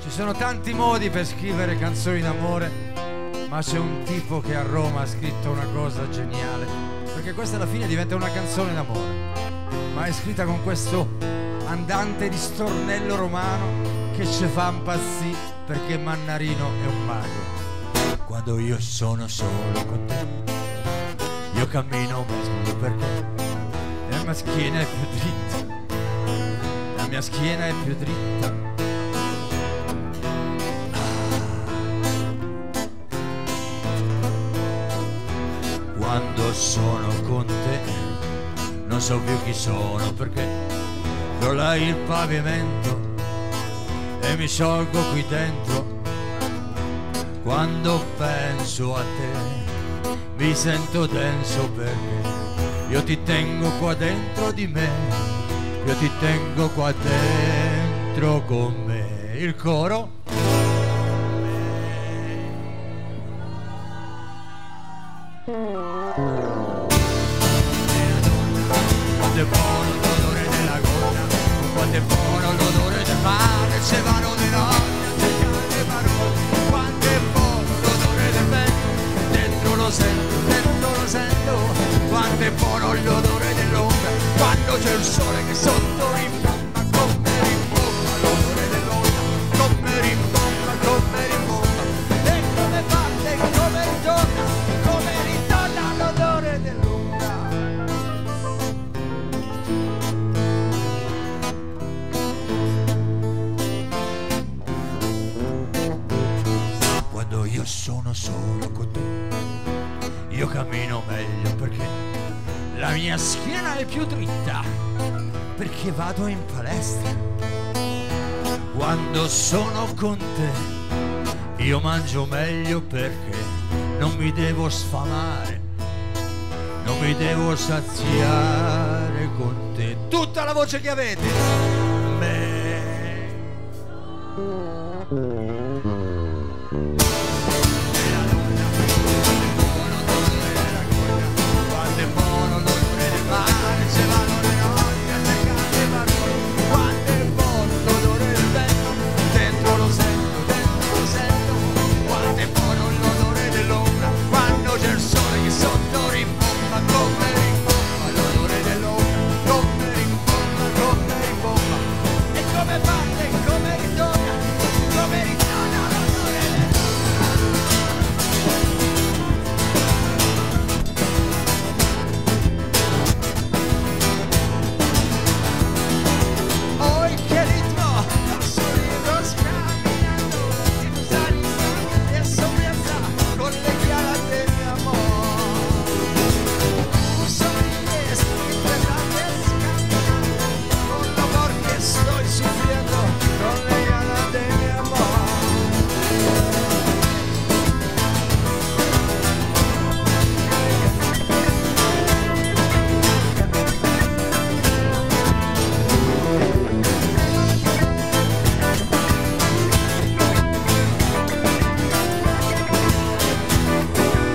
Ci sono tanti modi per scrivere canzoni d'amore, ma c'è un tipo che a Roma ha scritto una cosa geniale, perché questa alla fine diventa una canzone d'amore, ma è scritta con questo andante di stornello romano che ci fa impazzire, perché Mannarino è un mago. Quando io sono solo con te, io cammino meglio perché la mia schiena è più dritta, la mia schiena è più dritta. Quando sono con te non so più chi sono, perché crolla il pavimento e mi sciolgo qui dentro. Quando penso a te mi sento denso, perché io ti tengo qua dentro di me, io ti tengo qua dentro con me. Il coro. Quanto è buono l'odore della gonna, quanto è buono l'odore del mare, se vanno le notti a cercare le parole. Quanto è buono l'odore del vento, dentro lo sento, quanto è buono l'odore dell'ombra, quando c'è il sole che sotto rimbomba, come rimbomba l'odore dell'ombra, come rimbomba, come rimbomba, e come parte, come ritorna l'odore dell'ombra. Quando io sono solo con te, io cammino meglio perché la mia schiena è più dritta, perché vado in palestra. Quando sono con te, io mangio meglio perché non mi devo sfamare, non mi devo saziare con te. Tutta la voce che avete.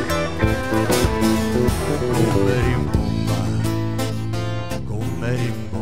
Come rimbomba, come rimbomba.